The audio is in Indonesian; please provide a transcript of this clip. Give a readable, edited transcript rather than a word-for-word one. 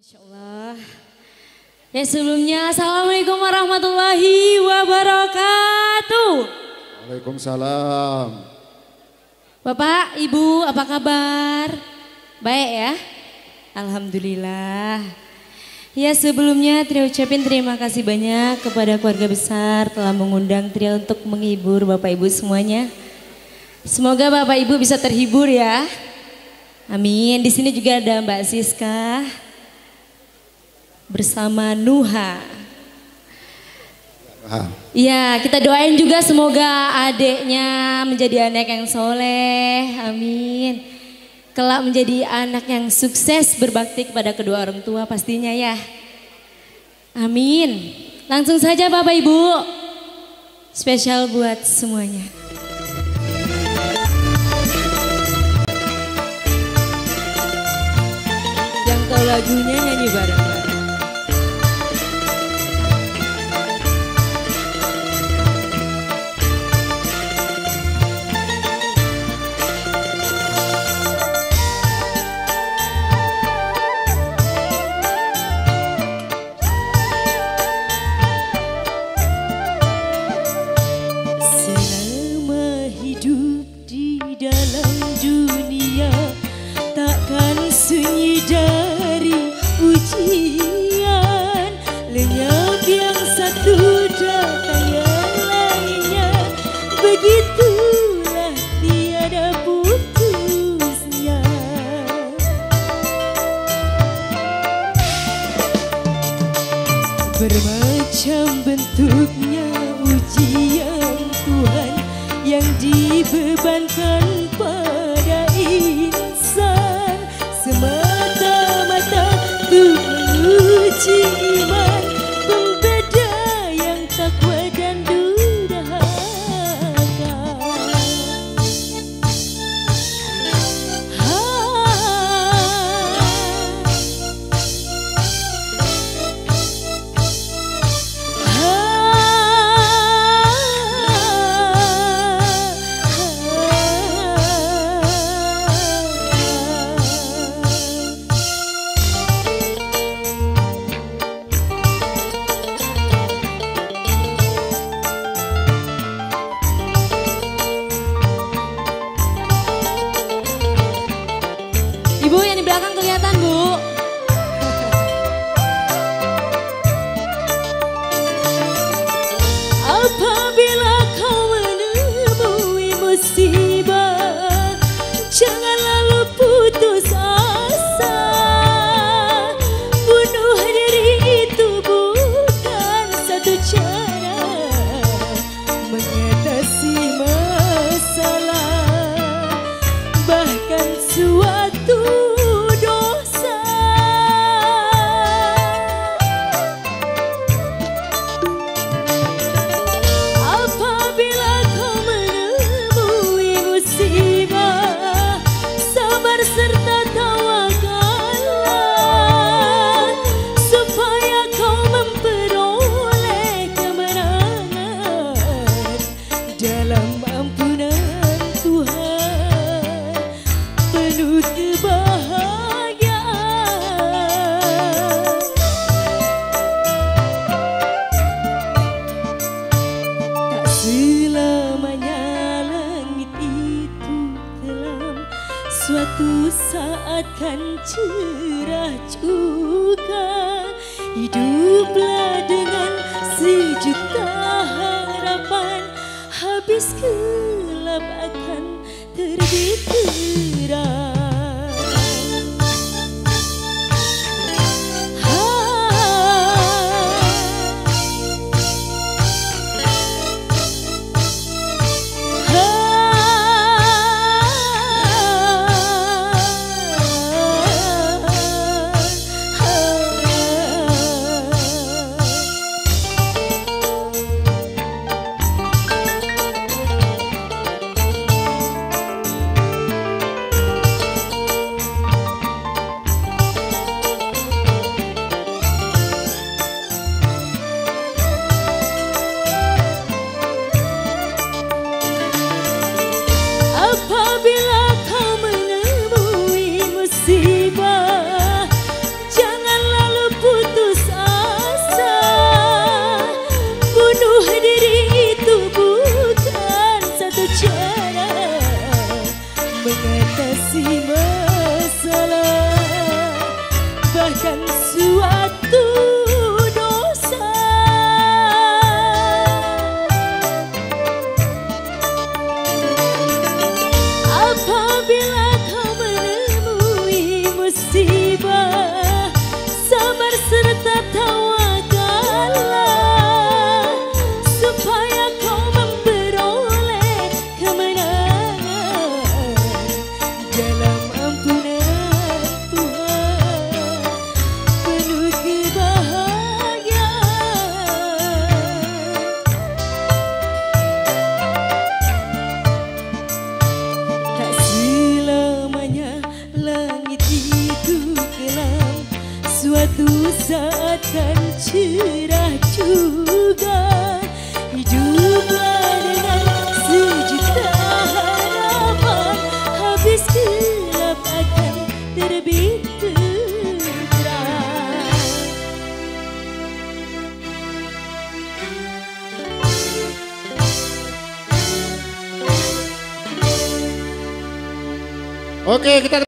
Insya Allah. Ya sebelumnya Assalamualaikum warahmatullahi wabarakatuh. Waalaikumsalam. Bapak, Ibu apa kabar? Baik ya? Alhamdulillah. Ya sebelumnya Trio ucapin terima kasih banyak kepada keluarga besar telah mengundang Trio untuk menghibur Bapak Ibu semuanya. Semoga Bapak Ibu bisa terhibur ya. Amin. Di sini juga ada Mbak Siska bersama Nuha. Iya, kita doain juga semoga adiknya menjadi anak yang soleh. Amin. Kelak menjadi anak yang sukses berbakti kepada kedua orang tua pastinya ya. Amin. Langsung saja Bapak Ibu. Spesial buat semuanya. Yang tahu lagunya nyanyi bareng. Sunyi dari ujian, lenyap yang satu datang yang lainnya, begitulah tiada putusnya. Bermacam bentuknya ujian Tuhan yang dibebankan pada insan, semata-mata untuk menguji iman pembeda yang takwa dan durhaka. Ibu yang di belakang kelihatan Bu. Apabila kau menemui musibah, jangan lalu putus asa. Bunuh diri itu bukan satu cara mengatasi masalah, bahkan suatu dosa. Apabila kau menemui musibah, sabar serta tawakallah, supaya kau memperoleh kemenangan dalam ampunan Tuhan, penuh kebahagiaan. Tak selamanya langit itu kelam, suatu saat kan cerah juga. Hiduplah dengan sejuta harapan, habis gelap akan terbit terang. Apabila kau menemui musibah, janganlah mengatasi masalah, bahkan suatu dosa. Apabila kau menemui musibah, sabar serta tawakallah, supaya kau memperoleh kemenangan dalam ampunan Tuhan, penuh kebahagiaan. Tak selamanya langit itu kelam, suatu saat kan cerah juga. Hiduplah dengan sejuta harapan, habis gelap akan terbit terang. Oke, kita